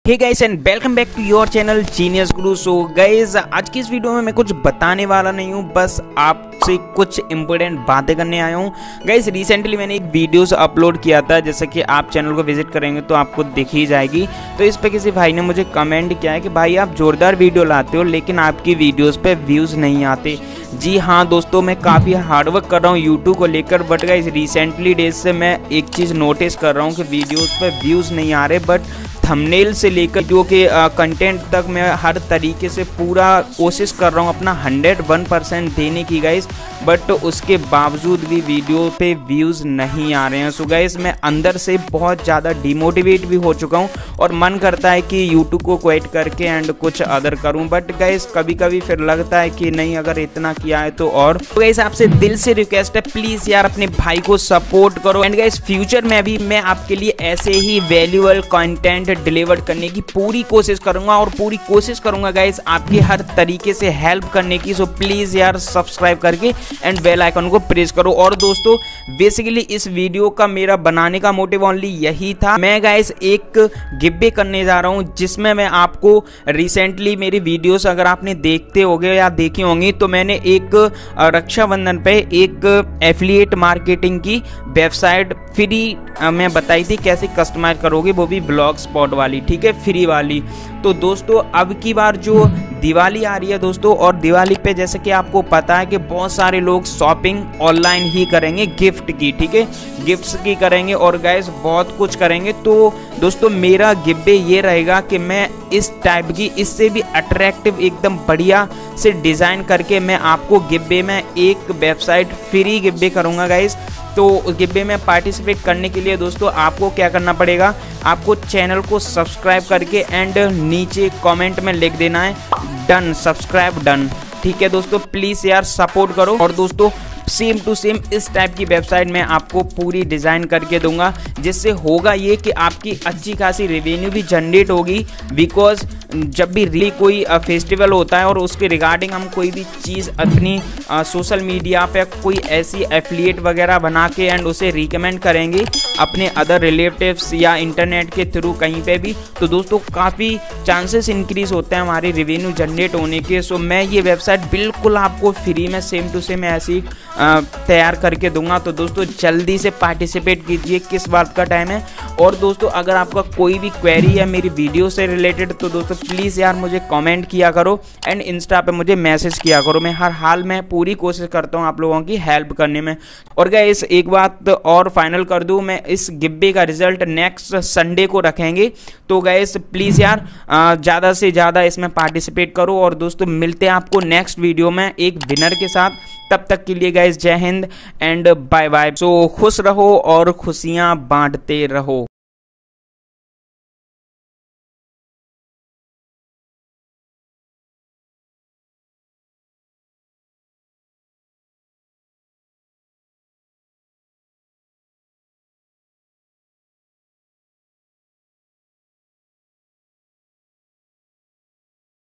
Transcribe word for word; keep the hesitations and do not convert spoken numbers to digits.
Hey guys and welcome back to your channel genius guru. So guys आज की इस video में मैं कुछ बताने वाला नहीं हूँ, बस आपसे कुछ इंपॉर्टेंट बातें करने आया हूँ। गाइस रिसेंटली मैंने एक वीडियोस अपलोड किया था, जैसे कि आप चैनल को विजिट करेंगे तो आपको दिख ही जाएगी। तो इस पे किसी भाई ने मुझे कमेंट किया है कि भाई आप जोरदार वीडियो लाते हो लेकिन आपकी वीडियोज़ पे व्यूज़ नहीं आते। जी हाँ दोस्तों, मैं काफ़ी हार्डवर्क कर रहा हूँ यूट्यूब को लेकर, बट गाइस रिसेंटली डेज से मैं एक चीज़ नोटिस कर रहा हूँ कि वीडियोज़ पे व्यूज़ नहीं आ रहे, बट थंबनेल से लेकर जो कि कंटेंट तक मैं हर तरीके से पूरा कोशिश कर रहा हूँ अपना हंड्रेड वन परसेंट देने की गाइस, बट उसके बावजूद भी वीडियो पे व्यूज़ नहीं आ रहे हैं। सो गाइस मैं अंदर से बहुत ज़्यादा डिमोटिवेट भी हो चुका हूँ और मन करता है कि यूट्यूब को क्विट करके एंड कुछ अदर करूँ, बट गाइस कभी कभी फिर लगता है कि नहीं, अगर इतना किया है तो और। तो गाइस आपसे दिल से रिक्वेस्ट है, प्लीज़ यार अपने भाई को सपोर्ट करो एंड गाइस फ्यूचर में भी मैं आपके लिए ऐसे ही वैल्यूएबल कंटेंट डिलीवर करने की पूरी कोशिश करूंगा और पूरी कोशिश करूंगा गाइस आपकी हर तरीके से हेल्प करने की। सो प्लीज यार सब्सक्राइब करके एंड बेल आइकन को प्रेस करो। और दोस्तों बेसिकली इस वीडियो का मेरा बनाने का मोटिव ओनली यही था। मैं गाइस एक गिव करने जा रहा हूं जिसमें मैं आपको रिसेंटली मेरी वीडियोस अगर आपने देखते होंगे या देखी होंगी तो मैंने एक रक्षाबंधन पे एक एफिलिएट मार्केटिंग की वेबसाइट फ्री मैं बताई थी कैसे कस्टमाइज करोगे, वो भी ब्लॉग स्पॉट वाली, ठीक है, फ्री वाली। तो दोस्तों अब की बार जो दिवाली आ रही है दोस्तों, और दिवाली पे जैसे कि आपको पता है कि बहुत सारे लोग शॉपिंग ऑनलाइन ही करेंगे गिफ्ट की, ठीक है, गिफ्ट्स की करेंगे और गाइस बहुत कुछ करेंगे। तो दोस्तों मेरा गिफ्ट ये रहेगा कि मैं इस टाइप की इससे भी अट्रैक्टिव एकदम बढ़िया से डिज़ाइन करके मैं आपको गिफ्ट में एक वेबसाइट फ्री गिफ्ट करूँगा गाइस। तो गिवे में पार्टिसिपेट करने के लिए दोस्तों आपको क्या करना पड़ेगा, आपको चैनल को सब्सक्राइब करके एंड नीचे कमेंट में लिख देना है डन, सब्सक्राइब डन, ठीक है दोस्तों, प्लीज़ यार सपोर्ट करो। और दोस्तों सेम टू सेम इस टाइप की वेबसाइट मैं आपको पूरी डिज़ाइन करके दूंगा, जिससे होगा ये कि आपकी अच्छी खासी रेवेन्यू भी जनरेट होगी। बिकॉज जब भी रियली कोई फेस्टिवल होता है और उसके रिगार्डिंग हम कोई भी चीज़ अपनी सोशल मीडिया पे कोई ऐसी एफिलिएट वगैरह बना के एंड उसे रिकमेंड करेंगे अपने अदर रिलेटिव्स या इंटरनेट के थ्रू कहीं पे भी, तो दोस्तों काफ़ी चांसेस इंक्रीज होते हैं हमारी रेवेन्यू जनरेट होने के। सो मैं ये वेबसाइट बिल्कुल आपको फ्री में सेम टू सेम ऐसी तैयार करके दूंगा। तो दोस्तों जल्दी से पार्टिसिपेट कीजिए, किस बात का टाइम है। और दोस्तों अगर आपका कोई भी क्वेरी है मेरी वीडियो से रिलेटेड तो दोस्तों प्लीज़ यार मुझे कमेंट किया करो एंड इंस्टा पे मुझे मैसेज किया करो। मैं हर हाल में पूरी कोशिश करता हूँ आप लोगों की हेल्प करने में। और गाइस एक बात और फाइनल कर दूँ, मैं इस गिब्बे का रिजल्ट नेक्स्ट संडे को रखेंगे। तो गाइस प्लीज़ यार ज़्यादा से ज़्यादा इसमें पार्टिसिपेट करो। और दोस्तों मिलते हैं आपको नेक्स्ट वीडियो में एक विनर के साथ। तब तक के लिए गाइस जय Hind and bye bye. So खुश रहो और खुशियां बांटते रहो।